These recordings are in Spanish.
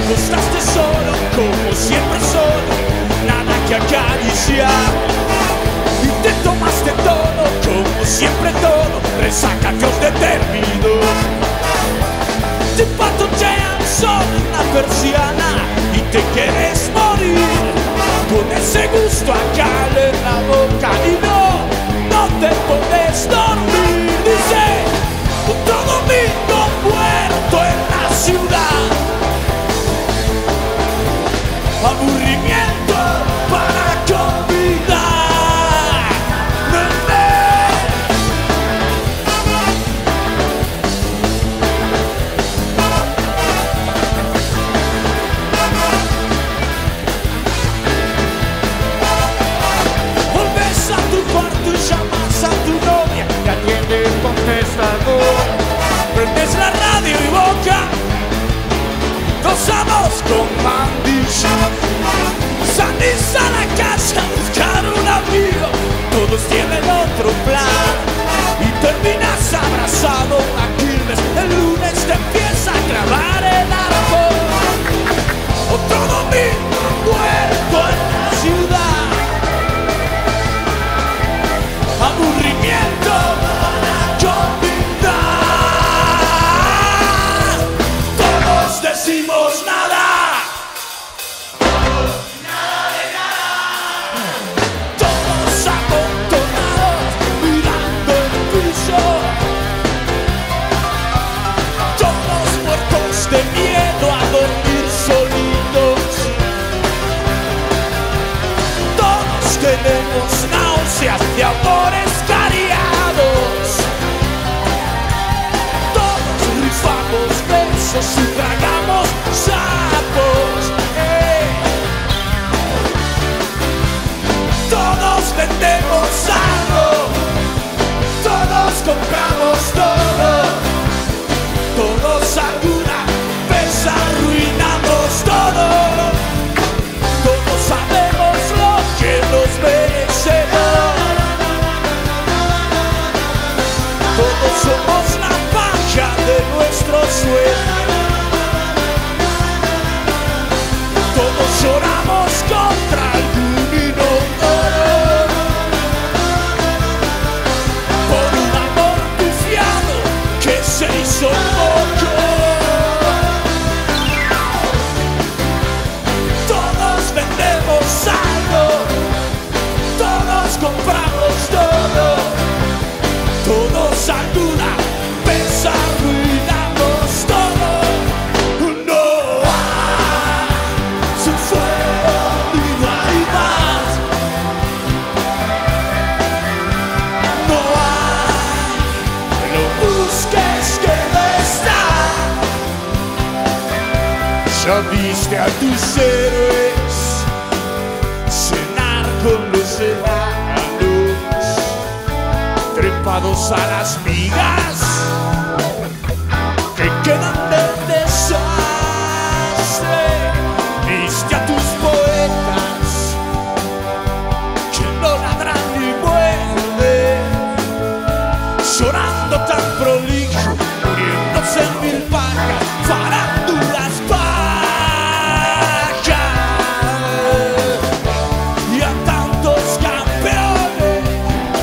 acostaste solo, como siempre solo, nada que acariciar. Y te tomaste todo, como siempre todo, resaca que os determinó. Te patochean solo una persiana y te quieres morir, con ese gusto a cal en la boca y no te podés dormir. Dice, otro domingo muerto en la ciudad, aburrimiento para convidar. Volves a tu cuarto y llamas a tu novia y atiende el contestador. Prendes la radio y boca, gozamos con Mandish. Salís a la casa a buscar un amigo, todos tienen otro plan y terminas abrazado a Quilmes. El lunes te empieza a grabar el árbol. Otro domingo muerto en la ciudad, aburrimiento para convidar. Todos decimos nada. De miedo a dormir solitos, todos tenemos náuseas de amores cariados, todos rifamos besos y tragamos sapos, todos vendemos algo, todos compramos todo, todos alguna vez arruinamos todo, todos sabemos lo que nos merecemos, todos somos la paja de nuestro sueño, todos lloramos contra algún inodoro, por un amor pifiado que se hizo poco. Todos vendemos algo, todos compramos todo, todos alguna vez arruinamos todo. No hay sin fuego ni no hay más. No hay, lo busques que no está. Ya viste a tus héroes cenar con los enanos, trepados a las migas que quedan del desastre. Viste a tus poetas que no ladran ni muerden, llorando tan prolijo, muriéndose en mil vacas, farándulas vacas. Y a tantos campeones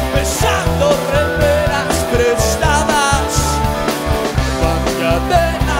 besando remeras prestadas, van cadenas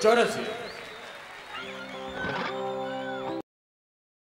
Muchas gracias.